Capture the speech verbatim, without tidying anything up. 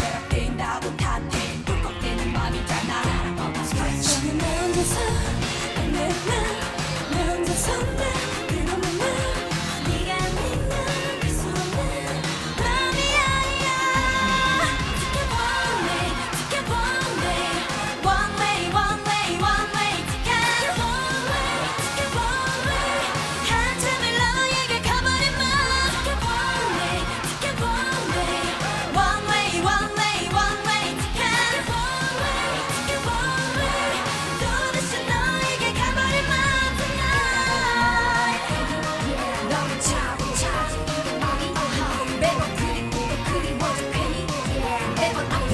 괴롭힌다고 탓해 꿀꺽대는 맘이잖아. 저는 나 혼자서 내 맘, 나 혼자서 나 끝없는 맘 네가 아니면 알 수 없는 맘이야. 지켜볼래 지켜볼래 One way one way one way 지켜볼래 지켜볼래 한참을 너에게 가버린 맘 지켜볼래 지켜볼래 One way one way one way 지켜볼래 지켜볼래 또다시 너에게 가버린 맘 tonight. 너를 차고 찾은 이 맘이 매번 그리워 그리워져 괜히 매번 아픈